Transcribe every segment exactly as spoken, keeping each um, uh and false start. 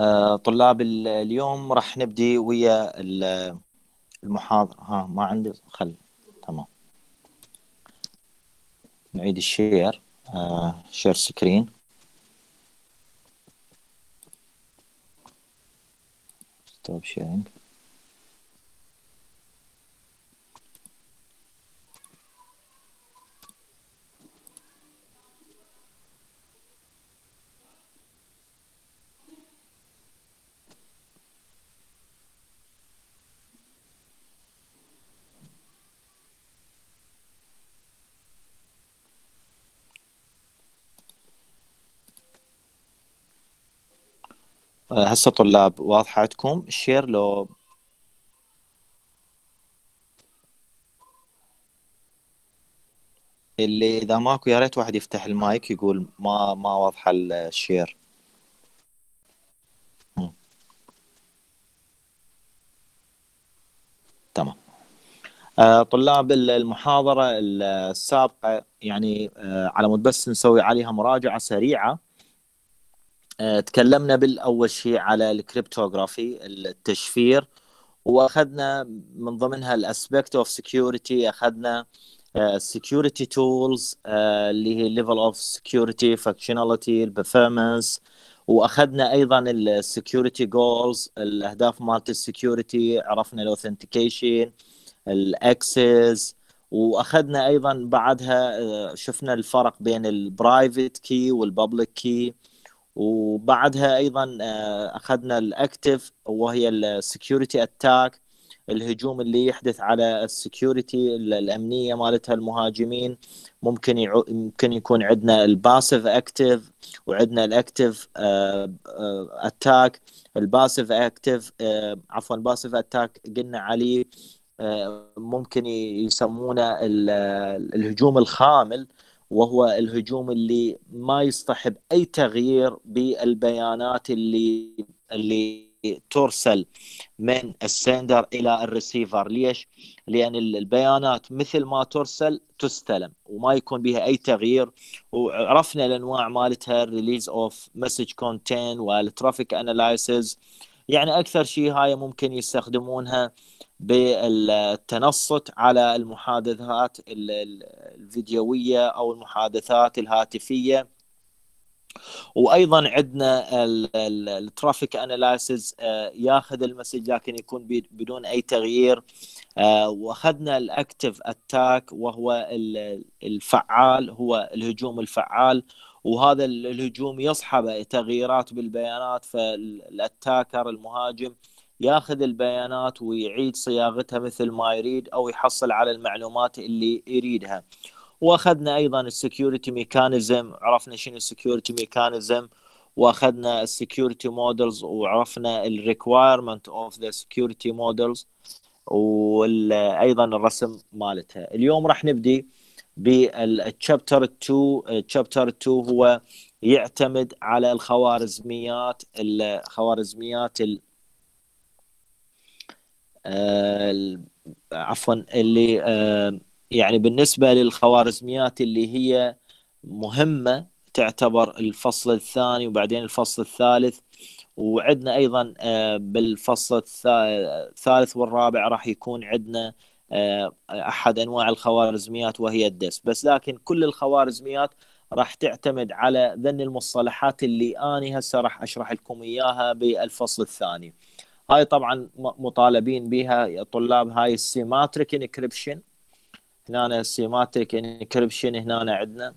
آه، طلاب ال- اليوم راح نبدي ويا ال- المحاضرة. ها ما عندي خل. تمام. نعيد الشير. آه، شير سكرين. ستوب شيرينج. آه، هسه طلاب واضحة عندكم الشير لو اللي إذا ماكو يا ريت واحد يفتح المايك يقول ما ما واضحة الشير. مم. تمام. آه، طلاب المحاضرة السابقة يعني آه، على مود بس نسوي عليها مراجعة سريعة. آه، تكلمنا بالأول شيء على الكريبتوغرافي التشفير، واخذنا من ضمنها الاسبكت اوف سكيورتي. اخذنا السكيورتي تولز اللي هي ليفل اوف سكيورتي، فانكشناليتي، البرفورمانس. واخذنا ايضا السكيورتي جولز، الاهداف مالت السكيورتي. عرفنا الاوثنتيكيشن، الاكسس. واخذنا ايضا بعدها آه، شفنا الفرق بين البرايفت كي والبابليك كي. وبعدها ايضا آه، اخذنا الاكتف وهي السكيورتي اتاك، الهجوم اللي يحدث على السكيورتي الامنيه مالتها المهاجمين. ممكن يعو... ممكن يكون عندنا الباسيف اكتف وعندنا الاكتف اتاك. الباسيف اكتف عفوا الباسيف اتاك قلنا عليه آه، ممكن يسمونه ال- الهجوم الخامل، وهو الهجوم اللي ما يصطحب اي تغيير بالبيانات اللي اللي ترسل من السندر الى الريسيفر. ليش؟ لان البيانات مثل ما ترسل تستلم وما يكون بها اي تغيير. وعرفنا الانواع مالتها، الريليز اوف مسج كونتين والترافيك اناليسز. يعني اكثر شيء هاي ممكن يستخدمونها بالتنصت على المحادثات الفيديوية او المحادثات الهاتفية. وايضا عندنا الترافيك اناليسز، ياخذ المسج لكن يكون بدون اي تغيير. آه، واخذنا الاكتف اتاك وهو الفعال، هو الهجوم الفعال. وهذا الهجوم يصحب تغييرات بالبيانات، فالاتاكر المهاجم ياخذ البيانات ويعيد صياغتها مثل ما يريد او يحصل على المعلومات اللي يريدها. واخذنا ايضا السكيورتي ميكانيزم، عرفنا شنو السكيورتي ميكانيزم. واخذنا السكيورتي مودلز وعرفنا الريكوايرمنت اوف ذا سكيورتي مودلز، وايضا الرسم مالتها. اليوم راح نبدي بالتشابتر اتنين. التشابتر اتنين هو يعتمد على الخوارزميات الخوارزميات ال آه، عفوا اللي آه، يعني بالنسبة للخوارزميات اللي هي مهمة، تعتبر الفصل الثاني وبعدين الفصل الثالث. وعندنا أيضا آه، بالفصل الثا- الثالث والرابع راح يكون عندنا آه، أحد أنواع الخوارزميات وهي الدس. بس لكن كل الخوارزميات راح تعتمد على ذن المصطلحات اللي أنا هسه راح أشرح لكم إياها بالفصل الثاني. هاي طبعا م- مطالبين بها يا طلاب. هاي السيماتريك انكريبشن. هنا السيماتريك انكريبشن هنا عندنا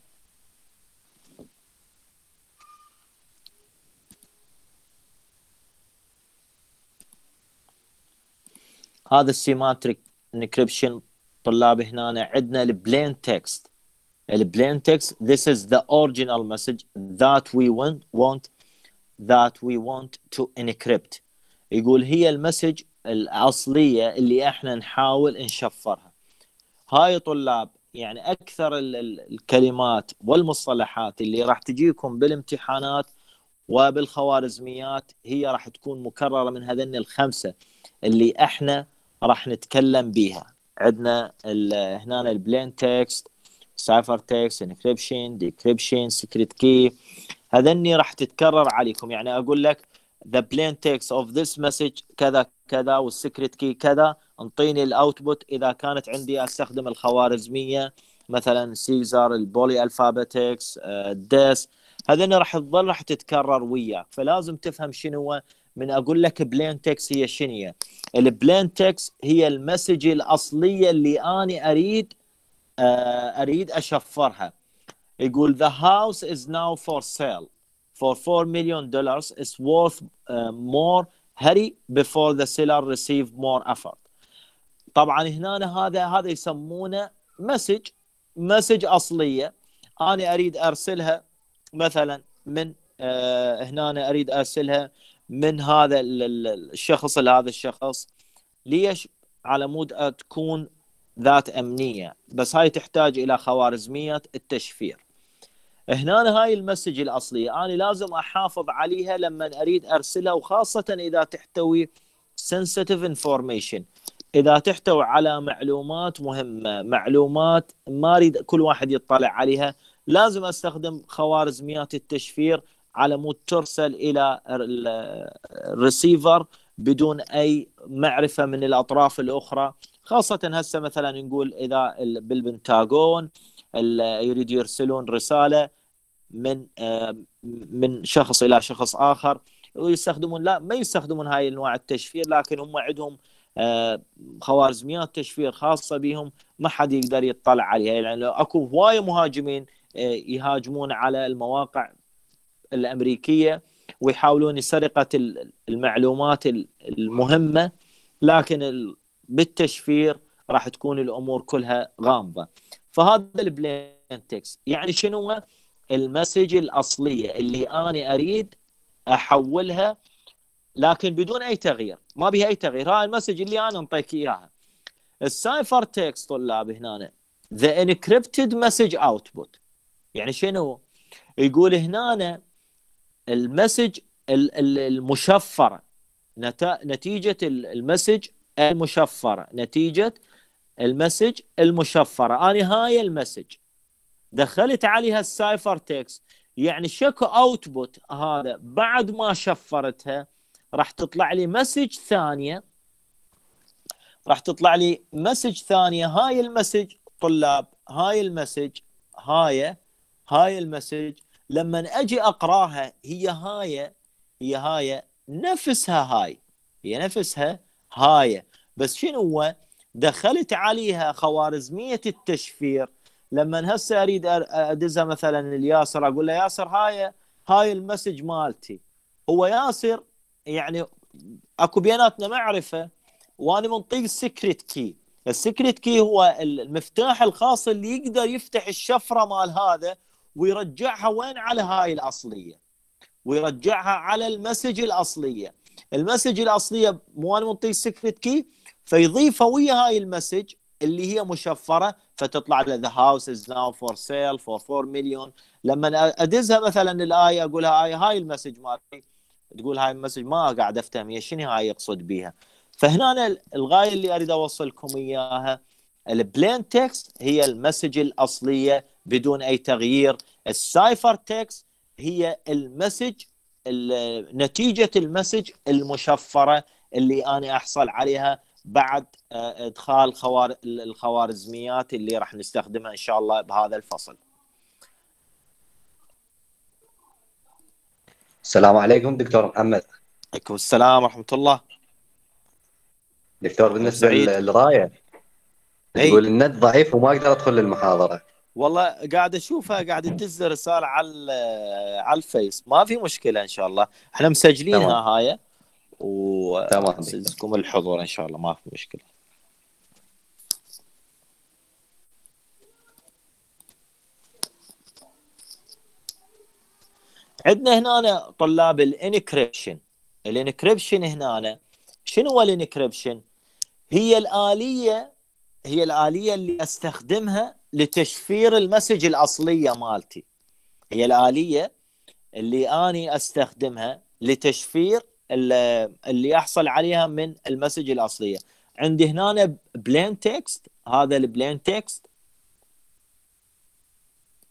هذا السيماتريك انكريبشن. طلاب هنا عندنا البلين تكست. البلين تكست this is the original message that we want want that we want to encrypt. يقول هي المسج الأصلية اللي احنا نحاول نشفرها. هاي طلاب يعني أكثر ال- ال- الكلمات والمصطلحات اللي راح تجيكم بالامتحانات وبالخوارزميات هي راح تكون مكررة من هذين الخمسة اللي احنا راح نتكلم بيها. عندنا هنا البلين تكست، سايفر تكست، انكريبشن، ديكريبشن، سكريت كي. هذني راح تتكرر عليكم. يعني اقول لك the plain text of this message كذا كذا والسكرت كي كذا، انطيني الاوتبوت. اذا كانت عندي استخدم الخوارزميه مثلا سيزر، البولي الفابيتكس، الديس، هذين راح تظل راح تتكرر وياك. فلازم تفهم شنو من اقول لك بلين تكست هي شنو. البلين تكست هي المسج الاصليه اللي انا اريد اريد اشفرها. يقول the house is now for sale for four million dollars is worth uh, more, hurry before the seller receive more effort. طبعا هنا هذا هذا يسمونه مسج مسج اصليه انا اريد ارسلها مثلا من آه هنا أنا اريد ارسلها من هذا الشخص لهذا الشخص. ليش؟ على مود تكون ذات امنيه، بس هاي تحتاج الى خوارزميه التشفير. هنا هاي المسج الأصلية أنا لازم أحافظ عليها لما أريد أرسلها، وخاصة إذا تحتوي sensitive information، إذا تحتوي على معلومات مهمة، معلومات ما أريد كل واحد يطلع عليها، لازم أستخدم خوارزميات التشفير على مود ترسل إلى الريسيفر بدون أي معرفة من الأطراف الأخرى. خاصة هسه مثلا نقول إذا بالبنتاغون يريد يرسلون رسالة من من شخص الى شخص اخر، ويستخدمون لا ما يستخدمون هاي انواع التشفير، لكن هم عندهم خوارزميات تشفير خاصه بهم ما حد يقدر يطلع عليها. يعني لو اكو هوايه مهاجمين يهاجمون على المواقع الامريكيه ويحاولون سرقه المعلومات المهمه، لكن بالتشفير راح تكون الامور كلها غامضه. فهذا البلين تكست يعني شنو؟ المسج الأصلية اللي أنا أريد أحولها لكن بدون أي تغيير، ما بها أي تغيير، هاي المسج اللي أنا أنطيك إياها. السايفر تكست طلاب هنا the encrypted message output يعني شنو؟ يقول هنا المسج المشفرة، نتيجة المسج المشفرة، نتيجة المسج المشفرة. أنا هاي المسج دخلت عليها السايفر تكست، يعني شكو اوتبوت هذا بعد ما شفرتها راح تطلع لي مسج ثانيه، راح تطلع لي مسج ثانيه. هاي المسج طلاب، هاي المسج هاي هاي المسج لما اجي اقراها هي هاي هي هاي نفسها هاي هي نفسها هاي، بس شنو هو؟ دخلت عليها خوارزميه التشفير. لما هسه اريد ادزها مثلا الياسر، اقول له ياسر هاي هاي المسج مالتي، هو ياسر يعني اكو بيناتنا معرفه، وانا منطيق السكرت كي. السكرت كي هو المفتاح الخاص اللي يقدر يفتح الشفره مال هذا ويرجعها وين؟ على هاي الاصليه، ويرجعها على المسج الاصليه. المسج الاصليه مو انا منطيق السكرت كي، فيضيفها ويا هاي المسج اللي هي مشفره، فتطلع له the house is now for sale for four million. لما ادزها مثلا الايه اقولها هاي هاي المسج مالتي، تقول هاي المسج ما قاعد افتهم هي شنو هاي يقصد بيها. فهنا أنا الغايه اللي اريد اوصلكم اياها، البلين تكست هي المسج الاصليه بدون اي تغيير. السايفر تكست هي المسج نتيجه المسج المشفره اللي انا احصل عليها بعد ادخال خوار... الخوارزميات اللي راح نستخدمها ان شاء الله بهذا الفصل. السلام عليكم دكتور محمد. عليكم السلام ورحمه الله. دكتور بالنسبه للرايه تقول النت ضعيف وما اقدر ادخل للمحاضره. والله قاعد اشوفها قاعد تدز رساله على على الفيس، ما في مشكله ان شاء الله، احنا مسجلينها تمام. هاي وسلزكم الحضور ان شاء الله، ما في مشكله. عندنا هنا طلاب الانكريبشن. الانكريبشن هنا شنو هو الانكريبشن؟ هي الآلية هي الآلية اللي استخدمها لتشفير المسج الأصلية مالتي. هي الآلية اللي أنا استخدمها لتشفير اللي أحصل عليها من المسج الأصلية. عندي هنا بلين تكست، هذا البلين تكست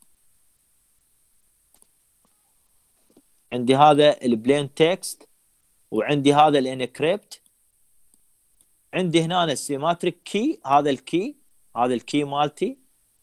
عندي هذا البلين تكست وعندي هذا الانكريبت، عندي هنا السيماتريك كي، هذا الكي، هذا الكي مالتي،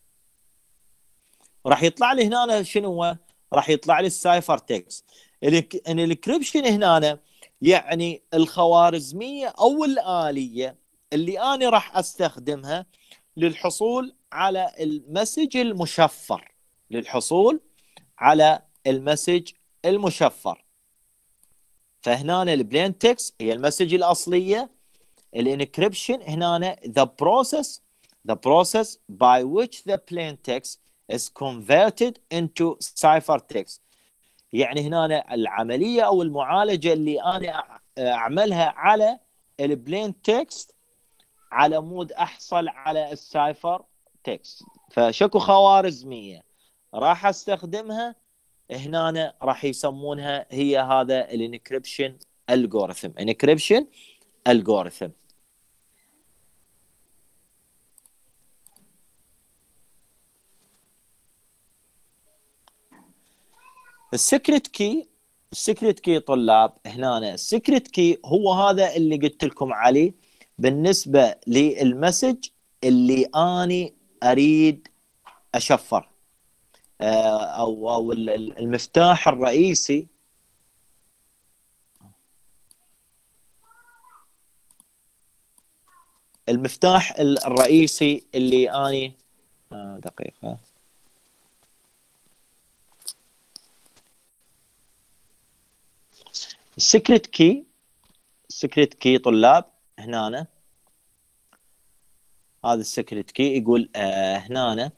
راح يطلع لي هنا شنو هو؟ راح يطلع لي السايفر تكست. الانكريبشن هنا يعني الخوارزميه او الاليه اللي انا راح استخدمها للحصول على المسج المشفر، للحصول على المسج المشفر. فهنا البلين تكست هي المسج الاصليه، الانكريبشن هنا the process the process by which the plain text is converted into cipher text. يعني هنا العمليه او المعالجه اللي انا اعملها على البلين تكست على مود احصل على السايفر تكست. فشكو خوارزميه راح استخدمها هنا، راح يسمونها هي هذا الانكريبشن الجوريثم، انكريبشن الجوريثم. السكرت كي، السكرت كي طلاب هنا، السكرت كي هو هذا اللي قلت لكم عليه بالنسبه للمسج اللي اني اريد اشفر، او او المفتاح الرئيسي، المفتاح الرئيسي اللي اني دقيقه السكرت كي، السكرت كي طلاب هنا، هذا السكرت كي يقول آه هنا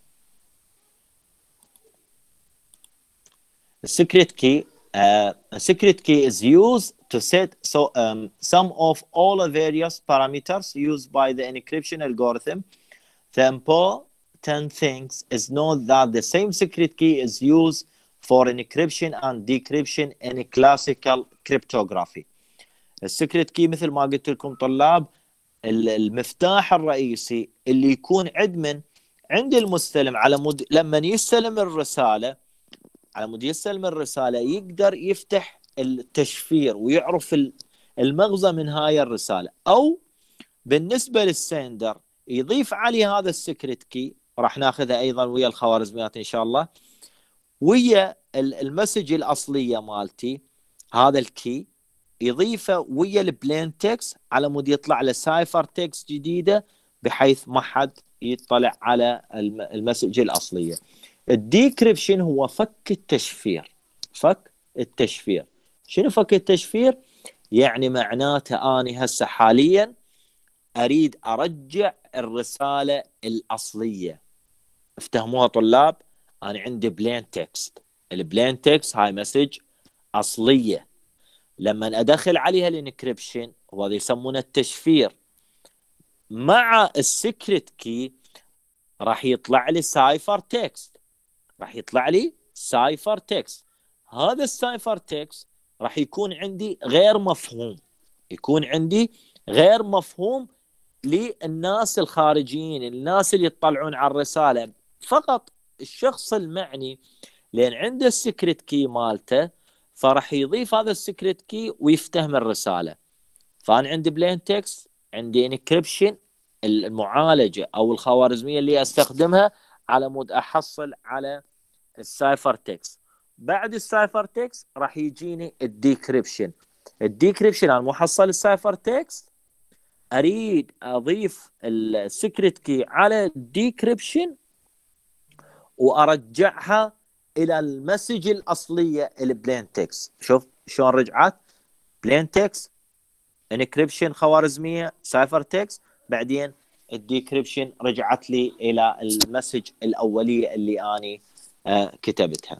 السكرت كي uh, a secret key is used to set so um, some of all the various parameters used by the encryption algorithm. The important thing is note that the same secret key is used for encryption and decryption in classical cryptography. السكرت كي مثل ما قلت لكم طلاب المفتاح الرئيسي اللي يكون عند من عند المستلم على مود لما يستلم الرسالة، على مود يستلم الرسالة يقدر يفتح التشفير ويعرف المغزى من هاي الرسالة، أو بالنسبة للسندر يضيف عليه هذا السكرت كي، راح ناخذها أيضا ويا الخوارزميات إن شاء الله، ويا المسج الأصلية مالتي هذا الكي يضيفه ويا البلين تكست على مود يطلع له سايفر تكست جديدة بحيث ما حد يطلع على المسج الأصلية. الديكريبشن هو فك التشفير، فك التشفير. شنو فك التشفير؟ يعني معناته أنا هسه حاليا أريد أرجع الرسالة الأصلية. افتهموها طلاب؟ أنا عندي بلين تكست، البلين تكست هاي مسج أصلية، لما أدخل عليها الانكريبشن وهذا يسمونه التشفير مع السكرت كي راح يطلع لي سايفر تكست، راح يطلع لي سايفر تكست. هذا السايفر تكست راح يكون عندي غير مفهوم، يكون عندي غير مفهوم للناس الخارجيين، الناس اللي يطلعون على الرسالة، فقط الشخص المعني لأن عنده السكرت كي مالته فراح يضيف هذا السكرت كي ويفتهم الرسالة. فأنا عندي بلين تكست، عندي انكريبشن، المعالجة أو الخوارزمية اللي أستخدمها على مود أحصل على السايفر تكست. بعد السايفر تكست راح يجيني الديكريبشن. الديكريبشن أنا محصل السايفر تكست، أريد أضيف السكرت كي على الديكريبشن وأرجعها إلى المسج الأصلية البلين تكست. شوف شلون رجعت بلين تكست، انكريبشن خوارزمية، سايفر تكست، بعدين الديكريبشن رجعت لي إلى المسج الأولية اللي أنا آه كتبتها.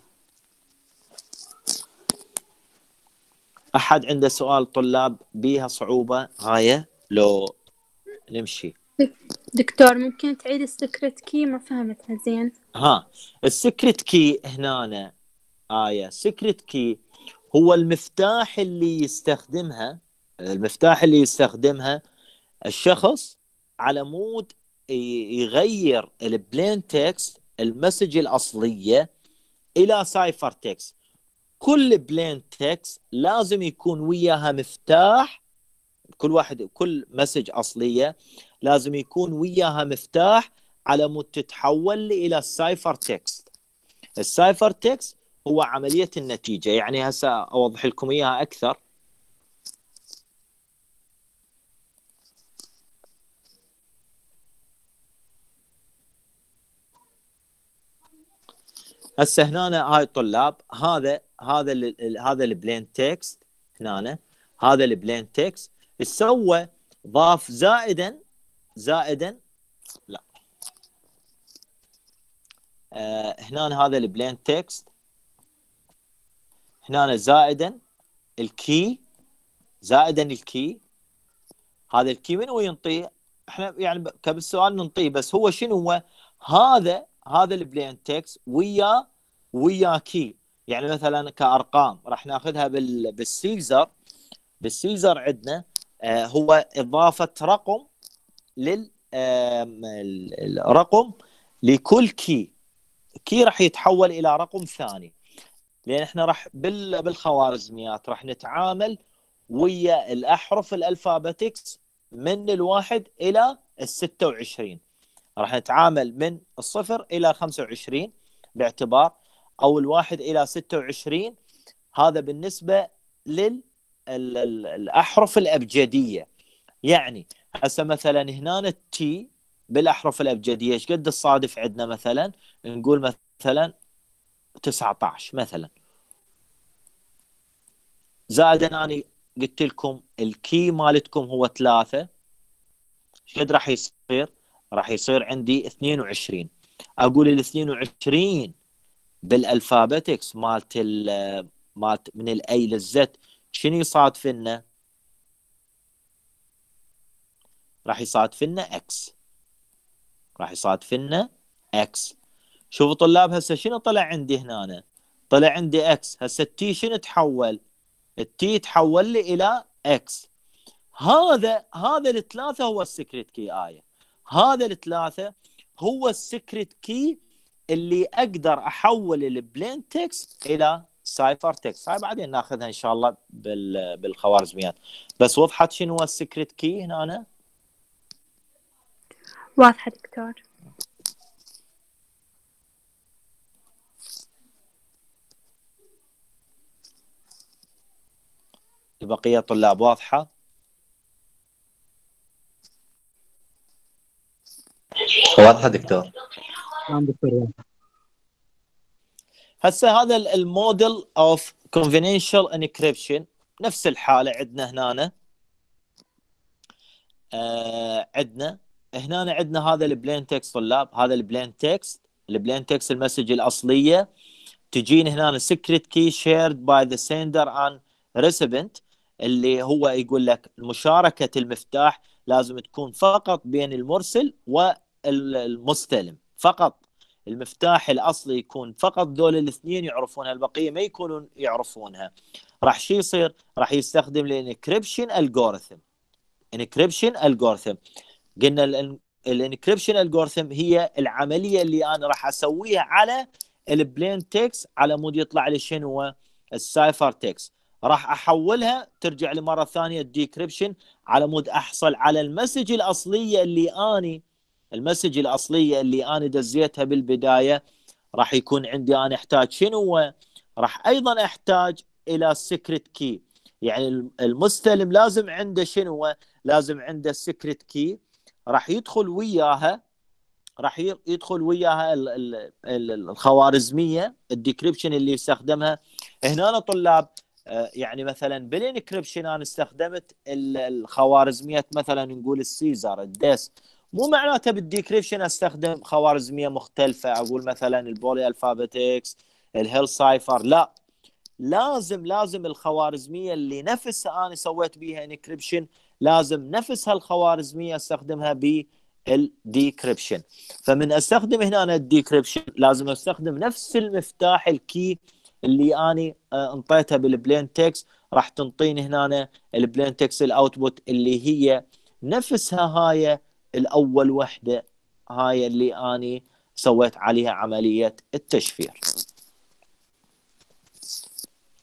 أحد عنده سؤال طلاب بيها صعوبة هاي لو نمشي؟ دكتور ممكن تعيد السكرت كي؟ ما فهمتها زين. ها السكرت كي هنا آية، سكرت كي هو المفتاح اللي يستخدمها، المفتاح اللي يستخدمها الشخص على مود يغير البلين تكست المسج الأصلية إلى سايفر تكست. كل بلين تكست لازم يكون وياها مفتاح. كل واحد كل مسج اصليه لازم يكون وياها مفتاح على مود تتحول لي الى السايفر تكست. السايفر تكست هو عمليه النتيجه. يعني هسه اوضح لكم اياها اكثر. هسه هنا هاي الطلاب، هذا هذا ال هذا البلين تكست هنا، هذا البلين تكست سوى ضاف زائدا زائدا لا آه هنا هذا البلين تكست هنا زائدا الكي، زائدا الكي. هذا الكي من هو ينطيه؟ احنا يعني كبالسؤال ننطيه، بس هو شنو هو؟ هذا هذا البلين تكست ويا ويا كي. يعني مثلا كارقام راح ناخذها بال بالسيزر. بالسيزر عندنا آه هو اضافه رقم لل آه الرقم لكل كي. كي راح يتحول الى رقم ثاني، لان احنا راح بال بالخوارزميات راح نتعامل ويا الاحرف الالفابetics من الواحد الى الستة وعشرين. راح نتعامل من الصفر الى خمسة وعشرين باعتبار، او الواحد الى ستة وعشرين. هذا بالنسبه للاحرف الابجديه. يعني هسه مثلا هنا التي بالاحرف الابجديه ايش قد الصادف عندنا؟ مثلا نقول مثلا تسعة عشر مثلا. زائد انا قلت لكم الكي مالتكم هو ثلاثة، ايش قد راح يصير؟ راح يصير عندي اثنين وعشرين. اقول ال اثنين وعشرين بالالفابetics مالت مالت من الاي للزد شنو يصادف لنا؟ راح يصادف لنا اكس. راح يصادف لنا اكس. شوفوا طلاب هسه شنو طلع عندي هنا؟ طلع عندي اكس. هسه التي شنو تحول؟ التي تحول لي الى اكس. هذا هذا الثلاثه هو السكريت كي آية. هذا الثلاثه هو السكريت كي اللي اقدر احول البلين تكست الى سايفر تكست. هاي بعدين ناخذها ان شاء الله بال بالخوارزميات. بس وضحت شنو هو السكريت كي هنا أنا؟ واضحة دكتور. البقيه طلاب واضحه؟ واضحه دكتور. نعم دكتور. هسه هذا الموديل اوف كونفينشال انكريبشن نفس الحاله عندنا هنا. آه عندنا هنا عندنا هذا البلين تكست طلاب. هذا البلين تكست البلين تكست المسج الاصليه تجيني هنا سكريت كي شيرد باي ذا سيندر ان ريسيبنت، اللي هو يقول لك مشاركه المفتاح لازم تكون فقط بين المرسل والمستلم فقط. المفتاح الاصلي يكون فقط دول الاثنين يعرفونها، البقيه ما يكونون يعرفونها. راح شو يصير؟ راح يستخدم الانكريبشن الجوريثم. انكريبشن الجوريثم قلنا الانكريبشن الجوريثم هي العمليه اللي انا راح اسويها على البلين تكست على مود يطلع لي شنو هو السايفر تكست. راح احولها ترجع لي مره ثانيه الديكريبشن على مود احصل على المسج الاصليه اللي اني المسج الاصليه اللي انا دزيتها بالبدايه. راح يكون عندي انا احتاج شنو هو؟ راح ايضا احتاج الى سيكريت كي. يعني المستلم لازم عنده شنو هو؟ لازم عنده السيكريت كي. راح يدخل وياها راح يدخل وياها الخوارزميه الديكريبشن اللي يستخدمها هنا. أنا طلاب يعني مثلا بالانكريبشن انا استخدمت الخوارزميات مثلا نقول السيزر الديس. مو معناته بالديكريبشن استخدم خوارزميه مختلفه اقول مثلا البولي الفابيتكس الهيل سايفر. لا، لازم لازم الخوارزميه اللي نفسها انا سويت بيها انكريبشن لازم نفسها الخوارزميه استخدمها بالديكريبشن. فمن استخدم هنا أنا الديكريبشن لازم استخدم نفس المفتاح الكي اللي اني انطيتها بالبلين تكست. راح تنطيني هنا البلين تكست الاوتبوت اللي هي نفسها هاي الاول وحده، هاي اللي اني سويت عليها عمليه التشفير.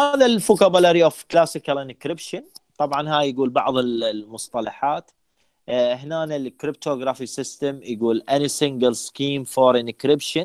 هذا الفوكابولاري اوف كلاسيكال انكريبشن. طبعا هاي يقول بعض المصطلحات. آه هنا الكريبتوغرافي سيستم يقول any single scheme for encryption.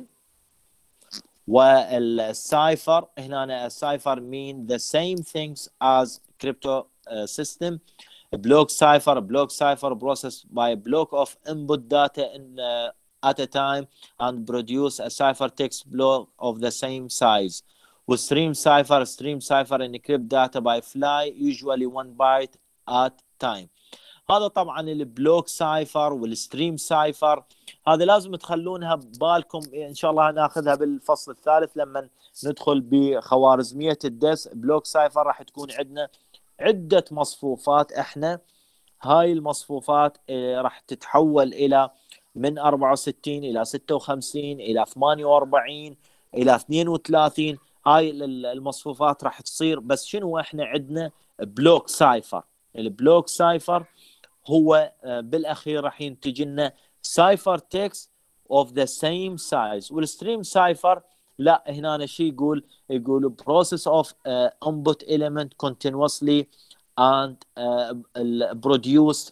والسايفر هنا السايفر mean the same things as crypto uh, system. block cipher block cipher processed by a block of input data in uh, at a time and produce a ciphertext block of the same size. with stream cipher stream cipher encrypt data by fly usually one byte at time. هذا طبعا البلوك سايفر والستريم سايفر، هذا لازم تخلونها ببالكم ان شاء الله ناخذها بالفصل الثالث لما ندخل بخوارزمية الدس. بلوك سايفر راح تكون عندنا عدة مصفوفات، احنا هاي المصفوفات راح تتحول الى من أربعة وستين الى ستة وخمسين الى ثمانية وأربعين الى اثنين وثلاثين. هاي المصفوفات راح تصير، بس شنو احنا عندنا بلوك سايفر. البلوك سايفر هو بالاخير راح ينتج لنا سايفر تكست اوف ذا سيم سايز. والستريم سايفر لا، هنا شيء يقول يقول process of uh, input element continuously and uh, produce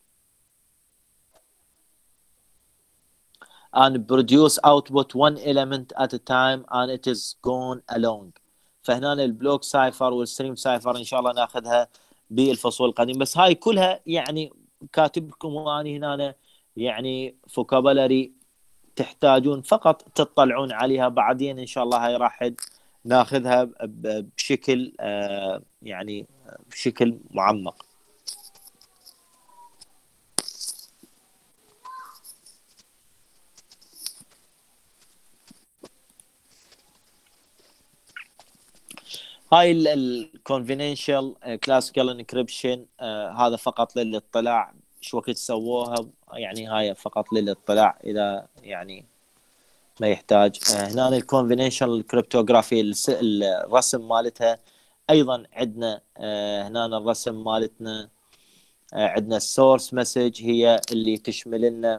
and produce output one element at a time and it is gone along. فهنا البلوك سايفر والستريم سايفر ان شاء الله ناخذها بالفصول القادم. بس هاي كلها يعني كاتب لكم واني هنا يعني فوكابولاري تحتاجون فقط تطلعون عليها، بعدين ان شاء الله هاي راح ناخذها بشكل آه يعني بشكل معمق. هاي الكونفيننشال كلاسيكال انكريبشن هذا فقط للاطلاع شو وقت سووها، يعني هاي فقط للاطلاع اذا يعني ما يحتاج. آه هنا الكونفيننشال كريبتوغرافي الرسم مالتها ايضا عندنا. آه هنا الرسم مالتنا آه عندنا السورس مسج هي اللي تشمل لنا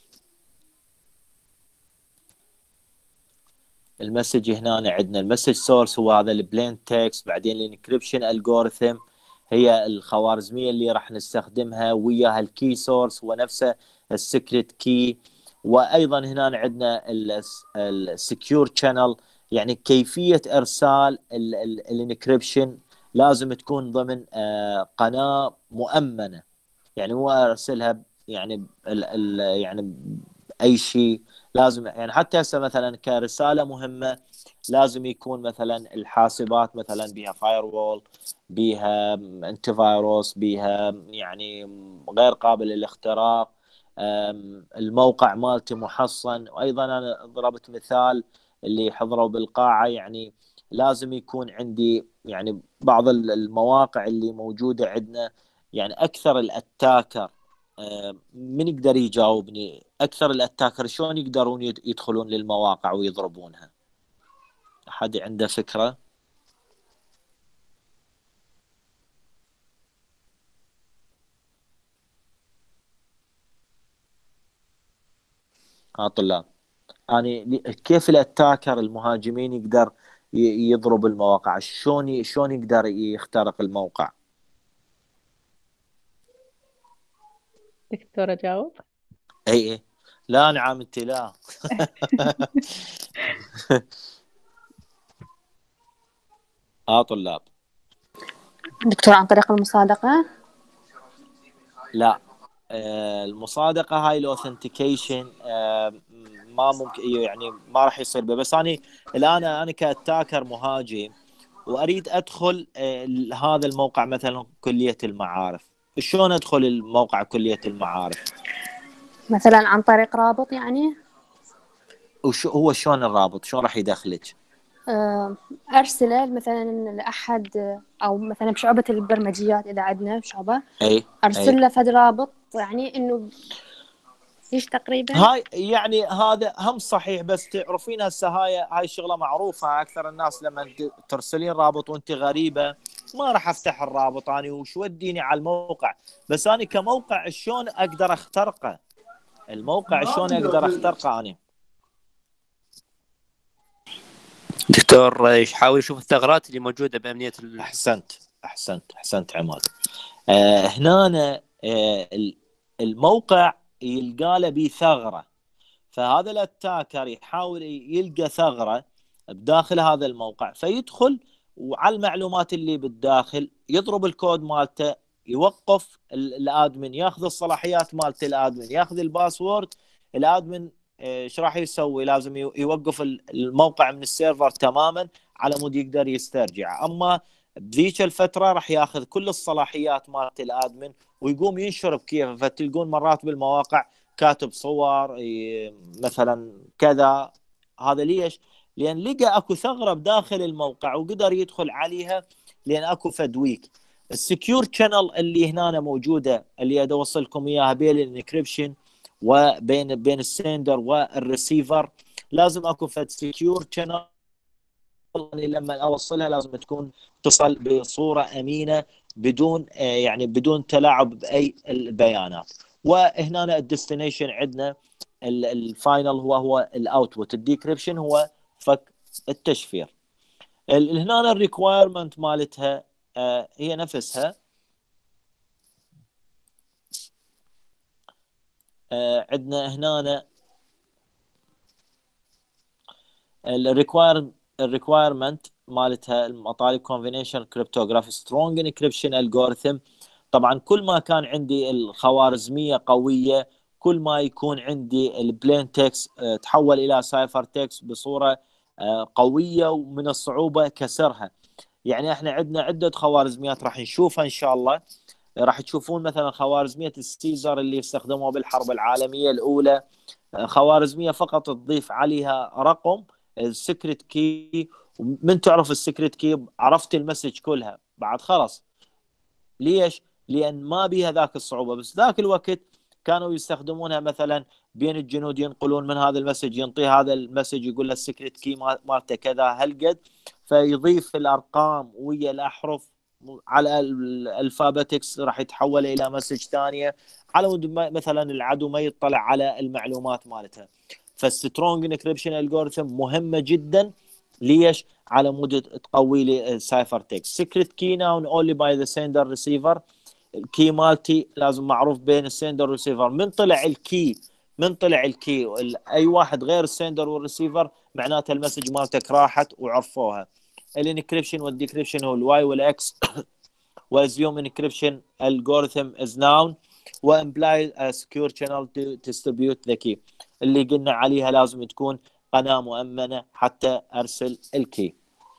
المسج. هنا عندنا المسج سورس هو هذا البلين تكست، بعدين الانكريبشن الجوريثم هي الخوارزميه اللي راح نستخدمها وياها الكي سورس هو نفسه السكريت كي. وايضا هنا عندنا السكيور شانل، يعني كيفيه ارسال الانكريبشن لازم تكون ضمن قناه مؤمنه، يعني مو ارسلها يعني ال ال يعني اي شيء. لازم يعني حتى هسه مثلا كرساله مهمه لازم يكون مثلا الحاسبات مثلا بها فاير وول، بها انتي فايروس، بها يعني غير قابل للاختراق، الموقع مالتي محصن. وايضا انا ضربت مثال اللي حضروا بالقاعه، يعني لازم يكون عندي يعني بعض المواقع اللي موجوده عندنا، يعني اكثر الاتاكر من يقدر يجاوبني؟ اكثر الاتاكر شلون يقدرون يدخلون للمواقع ويضربونها؟ احد عنده فكره؟ ها طلاب، يعني كيف الاتاكر المهاجمين يقدر يضرب المواقع؟ شلون شلون يقدر يخترق الموقع؟ دكتور اجاوب؟ اي اي لا نعم انت لا. ها طلاب. دكتور عن طريق المصادقة؟ لا آه المصادقة هاي الاوثنتيكيشن آه ما ممكن يعني ما راح يصير به. بس انا الان انا كاتاكر مهاجم واريد ادخل آه هذا الموقع مثلا كلية المعارف، شلون ادخل الموقع كلية المعارف؟ مثلا عن طريق رابط يعني. وشو هو شلون الرابط؟ شلون راح يدخلك؟ ارسله مثلا لاحد او مثلا بشعبة البرمجيات اذا عندنا شعبة، اي ارسل له فد رابط يعني انه ايش تقريبا. هاي يعني هذا هم صحيح، بس تعرفين هسه هاي هاي شغله معروفه. اكثر الناس لما ترسلين رابط وانت غريبه ما راح افتح الرابط اني وش وديني على الموقع. بس انا كموقع شلون اقدر اخترقه؟ الموقع شلون اقدر اخترقه اني؟ دكتور يحاول يشوف الثغرات اللي موجودة بأمنية ال... أحسنت أحسنت أحسنت عماد. آه هنا آه الموقع يلقى له بيه ثغرة، فهذا الاتاكر يحاول يلقى ثغرة بداخل هذا الموقع، فيدخل وعلى المعلومات اللي بالداخل يضرب الكود مالته، يوقف الادمن، ياخذ الصلاحيات مالته الادمن، ياخذ الباسورد الادمن. ايش راح يسوي؟ لازم يوقف الموقع من السيرفر تماما على مود يقدر يسترجع. اما بذيك الفتره راح ياخذ كل الصلاحيات مالت الادمن ويقوم ينشر بكيفه. فتلقون مرات بالمواقع كاتب صور مثلا كذا. هذا ليش؟ لان لقى اكو ثغره بداخل الموقع وقدر يدخل عليها، لان اكو فدويك. السكيور شانل اللي هنا موجوده اللي ادي اوصلكم اياها بين الانكريبشن وبين بين السندر والريسيفر، لازم اكو فد سكيور شانل. لما اوصلها لازم تكون تصل بصوره امينه بدون يعني بدون تلاعب باي البيانات. وهنا الديستنيشن عندنا الفاينل هو هو الاوتبوت، الديكريبشن هو فك التشفير. هنا الريكوايرمنت مالتها هي نفسها. عندنا هنا الريكواير الريكوايرمنت مالتها المطالب كونفينيشن كريبتوغرافي سترونج انكريبشن الجوريثم. طبعا كل ما كان عندي الخوارزميه قويه كل ما يكون عندي البلين تكست تحول الى سايفر تكست بصوره قويه ومن الصعوبه كسرها. يعني احنا عندنا عده خوارزميات راح نشوفها ان شاء الله. راح تشوفون مثلا خوارزميه السيزر اللي استخدموها بالحرب العالميه الاولى، خوارزميه فقط تضيف عليها رقم السكرت كي، ومن تعرف السكرت كي عرفت المسج كلها بعد خلاص. ليش؟ لان ما بيها ذاك الصعوبه. بس ذاك الوقت كانوا يستخدمونها مثلا بين الجنود، ينقلون من هذا المسج ينطيه هذا المسج يقول له السكرت كي مالته كذا هالقد، فيضيف الارقام ويا الاحرف على الالفابetics راح يتحول الى مسج ثانيه على مود مثلا العدو ما يطلع على المعلومات مالتها. فالسترونج انكريبشن الجوريثم مهمه جدا. ليش؟ على مود تقوي لي السايفر تكست. سكرت كي ناون اونلي باي ذا سندر ريسيفر. الكي مالتي لازم معروف بين السندر والريسيفر. من طلع الكي من طلع الكي اي واحد غير السندر والريسيفر معناته المسج مالتك راحت وعرفوها. الانكريبشن والديكريبشن هو الواي والاكس. واسيوم انكريبشن الجوريثم از ناون وامبلاي سكيور شانل تو ديستريبيوت ذا كي. اللي قلنا عليها لازم تكون قناه مؤمنه حتى ارسل الكي.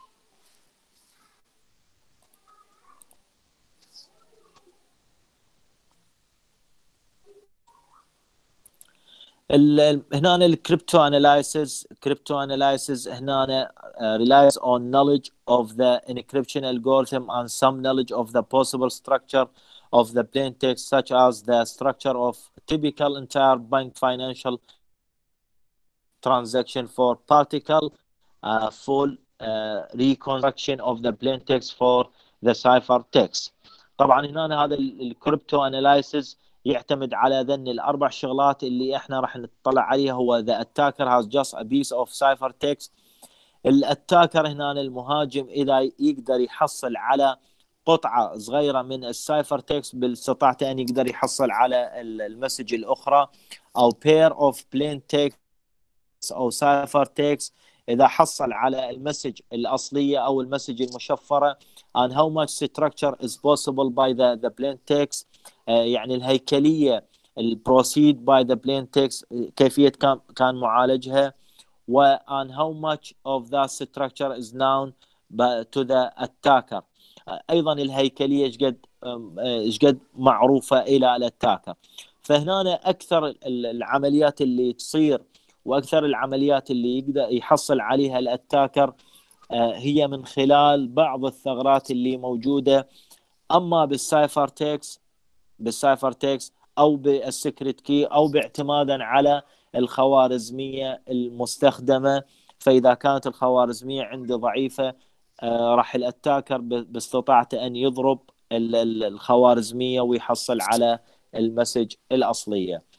هنا الكريبتو اناليسيس كريبتو اناليسيس هنا relies on knowledge of the encryption algorithm and some knowledge of the possible structure of the plain text, such as the structure of typical entire bank financial transaction for particle uh, full uh, reconstruction of the plain text for the cipher text. طبعا هنا هذا الكريبتو اناليسيس يعتمد على ذن الاربع شغلات اللي احنا راح نطلع عليها. هو the attacker has just a piece of cipher text. الاتاكر هنا المهاجم اذا يقدر يحصل على قطعه صغيره من السايفر تكست باستطاعته ان يقدر يحصل على المسج الاخرى، او pair of plain text او سايفر تكست اذا حصل على المسج الاصليه او المسج المشفره. and how much structure is possible by the the plain text. يعني الهيكليه البروسيد باي ذا بلين تكست كيفيه كان كان معالجها. و and how much of that structure is known to the attacker. ايضا الهيكليه ايش قد ايش قد معروفه الى الاتاكر. فهنا اكثر العمليات اللي تصير واكثر العمليات اللي يقدر يحصل عليها الاتاكر هي من خلال بعض الثغرات اللي موجوده اما بالسايفر تكست بالسايفر تكست او بالسكرت كي او باعتمادا على الخوارزميه المستخدمه. فاذا كانت الخوارزميه عندي ضعيفه آه راح الاتاكر باستطاعته ان يضرب الخوارزميه ويحصل على المسج الاصليه.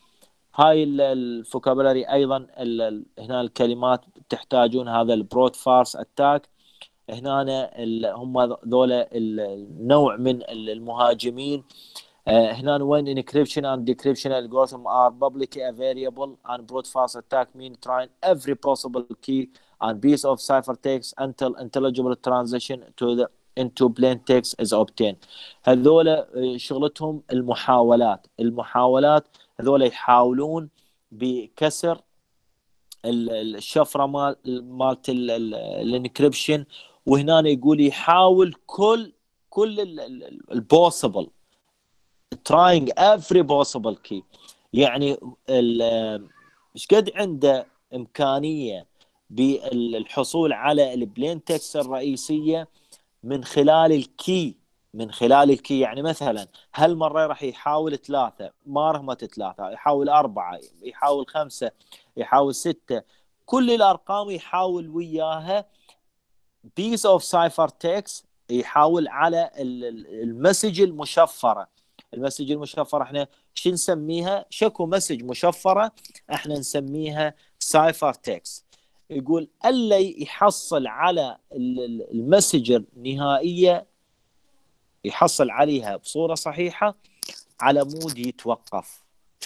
هاي الفوكابولاري ايضا ال ال هنا الكلمات تحتاجون هذا البروت فارس اتاك. هنا هم ذولا النوع من المهاجمين. Uh, هنا when encryption and decryption algorithm are publicly available and brute force attack mean trying every possible key and piece of ciphertext until intelligible transition to the into plain text is obtained. هذولا شغلتهم المحاولات المحاولات هذولا يحاولون بكسر الشفره مال مالت الانكريبشن. وهنا يقول يحاول كل كل البوسيبل trying every possible key. يعني مش قد عنده إمكانية بالحصول على البلين تكست الرئيسية من خلال الكي من خلال الكي. يعني مثلا هالمرة راح يحاول ثلاثة، ما رهمت ثلاثة، يحاول أربعة، يحاول خمسة، يحاول ستة، كل الأرقام يحاول وياها piece of ciphertext، يحاول على المسج المشفرة. المسج المشفرة احنا شو نسميها؟ شكو مسج مشفرة احنا نسميها سايفر تكست. يقول الا يحصل على المسج النهائية، يحصل عليها بصورة صحيحة على مود يتوقف.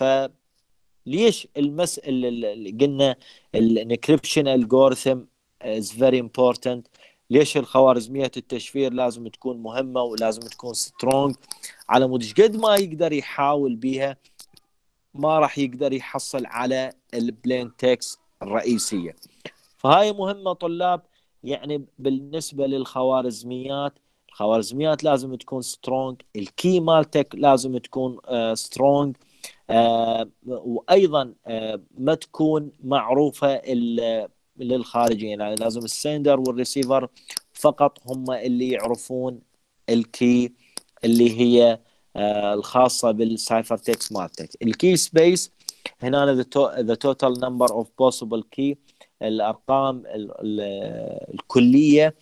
فليش المس اللي قلنا الانكريبشن الجوريثم is very important؟ ليش الخوارزمية التشفير لازم تكون مهمة ولازم تكون سترونج؟ على مود قد ما يقدر يحاول بيها ما راح يقدر يحصل على البلين تكست الرئيسية. فهاي مهمة طلاب. يعني بالنسبة للخوارزميات، الخوارزميات لازم تكون سترونج، الكي مالتك لازم تكون سترونج، آه وأيضا آه ما تكون معروفة للخارجين. يعني لازم السندر والريسيفر فقط هم اللي يعرفون الكي اللي هي آه الخاصة بالسايفر تكست مالتك. الكي سبيس هنا the total number of possible key، الأرقام الكلية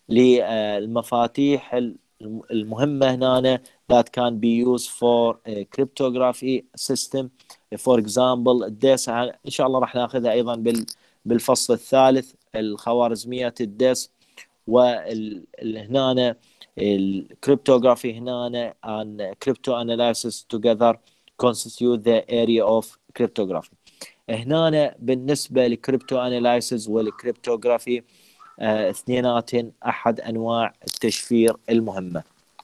للمفاتيح المهمة هنا that can be used for a cryptography system. for example الديس إن شاء الله راح ناخذها أيضا بالفصل الثالث، الخوارزميات الديس. وهنا الكريبتوغرافي هنا and crypto analysis together constitute the area of cryptography. هنا بالنسبة للكريبتو اناليسيس والكريبتوغرافي آه، اثنيناتن احد انواع التشفير المهمة.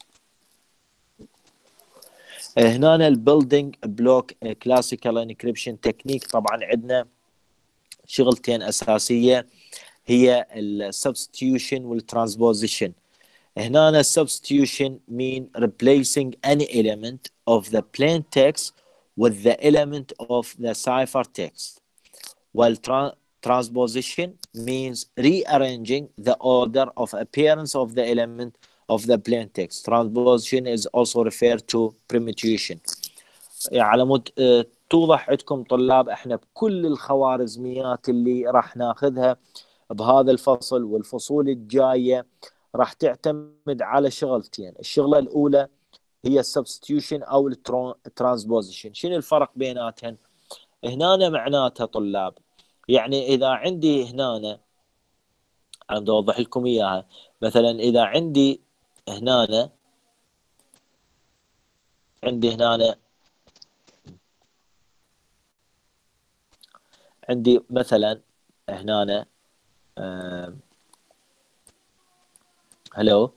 آه، هنا البيلدينج بلوك كلاسيكال انكريبشن تكنيك. طبعا عندنا شغلتين اساسية هي السبستيوشن والترانسبوزيشن. هنا السبستيوشن mean replacing any element of the plain text with the element of the ciphertext. While tra transposition means rearranging the order of appearance of the element of the plain text. Transposition is also referred to permutation. يعني على مود توضح عندكم طلاب احنا بكل الخوارزميات اللي راح ناخذها بهذا الفصل والفصول الجاية راح تعتمد على شغلتين. الشغلة الأولى هي السبستيوشن أو الترانسبوزيشن. شنو الفرق بيناتهم؟ هنا معناتها طلاب يعني إذا عندي هنا أنا بدي أوضح لكم إياها. مثلا إذا عندي هنا عندي هنا عندي مثلا هنا آه هلو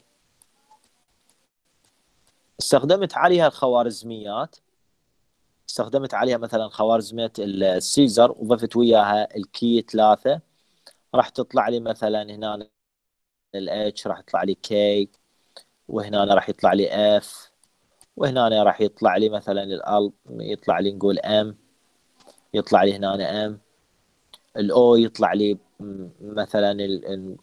استخدمت عليها الخوارزميات، استخدمت عليها مثلا خوارزمية السيزر وضفت وياها الكي ثلاثة، راح تطلع لي مثلا هنا الاتش، راح يطلع لي كي، وهنا راح يطلع لي اف، وهنا راح يطلع لي مثلا الال يطلع لي نقول ام، يطلع لي هنا ام، الاو يطلع لي مثلا ال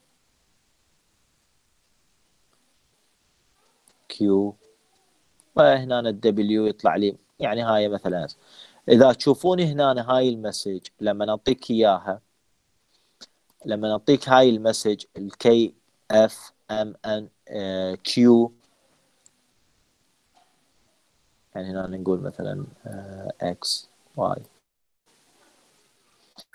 كيو، وهنا الدبليو يطلع لي. يعني هاي مثلا اذا تشوفوني هنا هاي المسج لما نعطيك اياها، لما نعطيك هاي المسج الكي اف ام ان كيو، يعني هنا نقول مثلا اكس واي،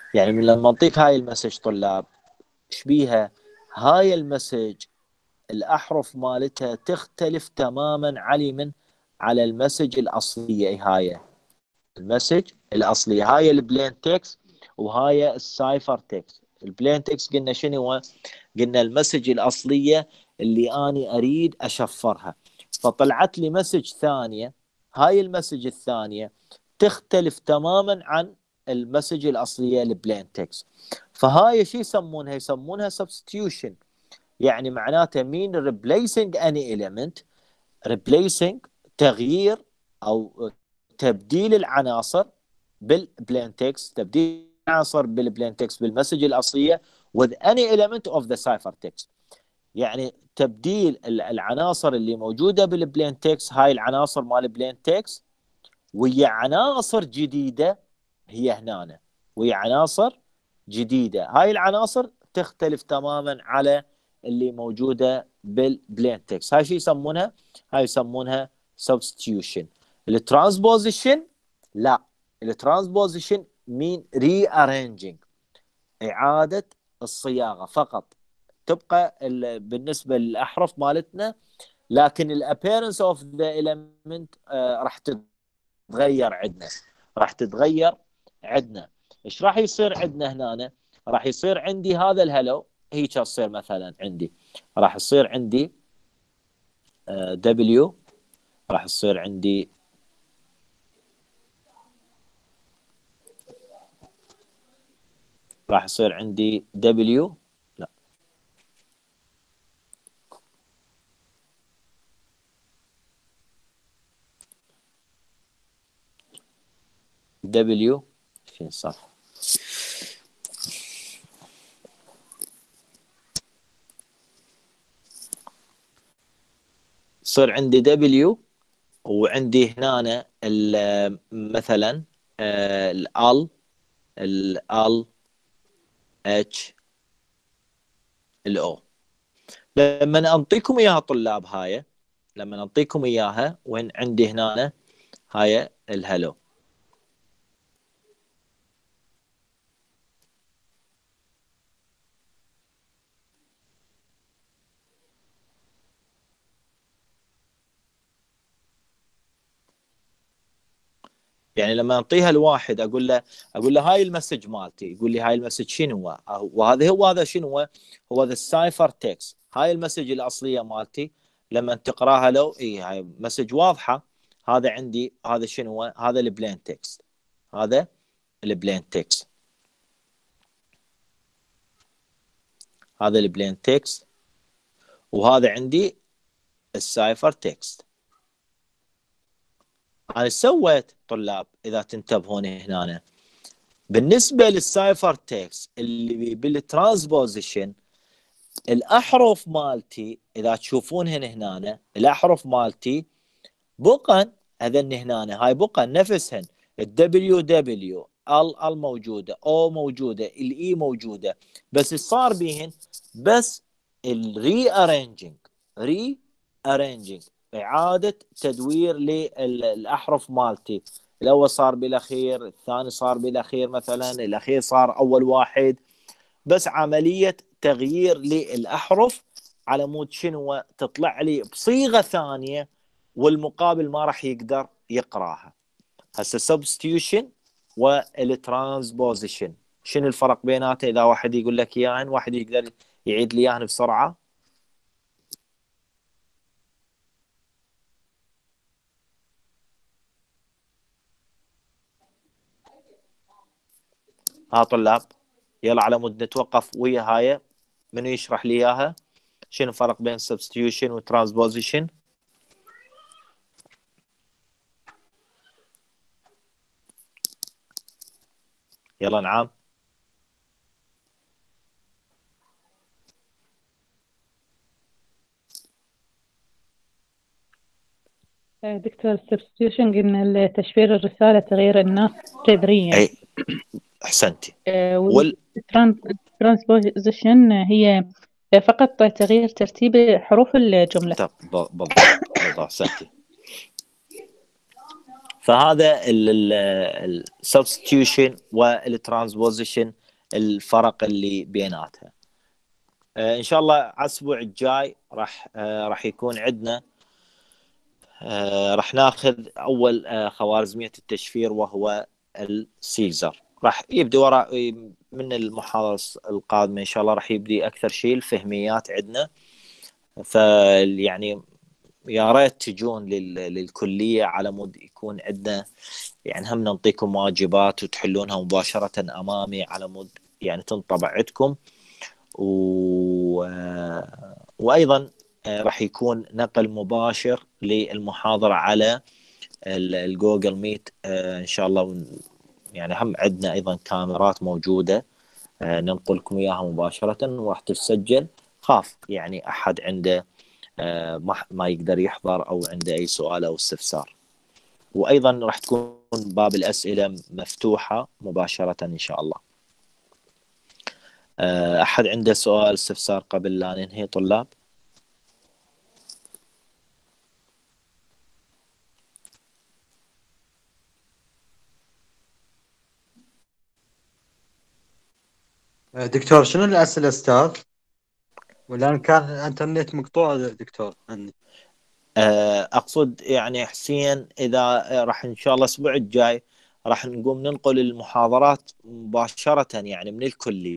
يعني من لما نعطيك هاي المسج طلاب ايش بيها؟ هاي المسج الأحرف مالتها تختلف تماما علي من على المسج الأصلية. اي هاي المسج الأصلية، هاي البلين تكست وهاي السايفر تكست. البلين تكست قلنا شنو هو؟ قلنا المسج الأصلية اللي أنا أريد أشفرها، فطلعت لي مسج ثانية. هاي المسج الثانية تختلف تماما عن المسج الأصلية البلين تكست، فهاي شو يسمونها؟ يسمونها substitution. يعني معناته مين replacing any element، replacing تغيير أو تبديل العناصر بالبلين تكست، تبديل العناصر بالبلين تكست بالمسج الأصلية with any element of the cipher text. يعني تبديل العناصر اللي موجودة بالبلين تكست، هاي العناصر مال البلين تكست وهي عناصر جديدة هي هنا، وهي عناصر جديدة. هاي العناصر تختلف تماما على اللي موجودة بالبلين تكست. هاي شو يسمونها؟ هاي يسمونها substitution. الترانسبوزيشن لا، الترانسبوزيشن مين rearranging، إعادة الصياغة فقط، تبقى بالنسبة للأحرف مالتنا، لكن الابيرنس اوف ذا element آه راح تتغير عندنا، راح تتغير عندنا. ايش راح يصير عندنا هنا؟ راح يصير عندي هذا الهلو هيك تصير مثلا عندي، راح يصير عندي دبليو، راح يصير عندي راح يصير عندي دبليو، لا دبليو فين صح؟ صار عندي دبليو وعندي هنا مثلا ال ال اتش الاو. لما انطيكم اياها طلاب، هاي لما انطيكم اياها وين عندي هنا هاي الهلو، يعني لما اعطيها الواحد اقول له اقول له هاي المسج مالتي، يقول لي هاي المسج شنو هو؟ وهذا هو هذا شنو هو؟ هو ذا السايفر تكست. هاي المسج الاصليه مالتي لما تقراها لو اي هاي مسج واضحه، هذا عندي هذا شنو هو؟ هذا البلين تكست، هذا البلين تكست، هذا البلين تكست، وهذا عندي السايفر تكست. انا سويت طلاب اذا تنتبهون هنا بالنسبه للسايفر تكست اللي بالترانسبوزيشن، الاحرف مالتي اذا تشوفون هنا هنا الاحرف مالتي بقى هذن هنا، هاي بقى نفسهن، الدبليو دبليو، ال ال موجوده، او موجوده، الاي موجوده، بس صار بيهن بس الري ارينجينج، ري ارينجينج اعاده تدوير للاحرف مالتي. الاول صار بالاخير، الثاني صار بالاخير، مثلا الاخير صار اول واحد، بس عمليه تغيير للاحرف على مود شنو تطلع لي بصيغه ثانيه والمقابل ما راح يقدر يقراها. هسه سبستيوشن والترانسبوزيشن شنو الفرق بيناتها؟ اذا واحد يقول لك اياهن، واحد يقدر يعيد لي اياهن بسرعه. ها طلاب يلا على مود نتوقف ويا هاي، منو يشرح لي اياها؟ شنو الفرق بين سبستيوشن وترانسبوزيشن؟ يلا نعم. دكتور السبستيوشن قلنا تشفير الرسالة، تغيير النص جذريا. اي احسنتي. والترانسبوزيشن هي فقط تغيير ترتيب حروف الجملة. طب بالضبط بالضبط احسنتي. فهذا السبستيوشن والترانسبوزيشن الفرق اللي بيناتها. ان شاء الله على الاسبوع الجاي راح راح يكون عندنا راح ناخذ اول خوارزميه التشفير وهو السيزر. راح يبدي وراء من المحاضره القادمه ان شاء الله، راح يبدي اكثر شيء الفهميات عندنا. فيعني يا ريت تجون للكليه على مود يكون عندنا يعني هم نعطيكم واجبات وتحلونها مباشره امامي على مود يعني تنطبع عندكم. و... وايضا راح يكون نقل مباشر للمحاضره على الجوجل ميت ان شاء الله. يعني هم عندنا ايضا كاميرات موجوده ننقل لكم اياها مباشره وراح تسجل، خاف يعني احد عنده ما يقدر يحضر او عنده اي سؤال او استفسار. وايضا راح تكون باب الاسئله مفتوحه مباشره ان شاء الله. احد عنده سؤال استفسار قبل لا ننهي طلاب؟ دكتور شنو الأسئلة أستاذ؟ والآن كان الإنترنت مقطوع دكتور عندي. أقصد يعني حسين إذا راح إن شاء الله الأسبوع الجاي راح نقوم ننقل المحاضرات مباشرة يعني من الكلية.